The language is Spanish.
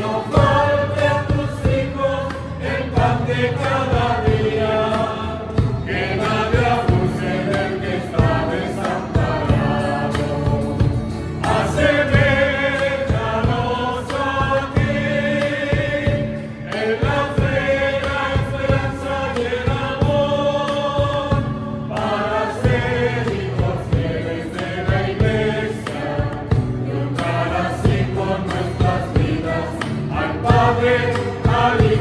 no falte a tus hijos el pan de cada día, que nadie abuse del que está desamparado. Aseméjanos a ti, en la fe, la esperanza y el amor, para ser hijos fieles de la Iglesia y honrar así con nuestras vidas al Padre, al Hijo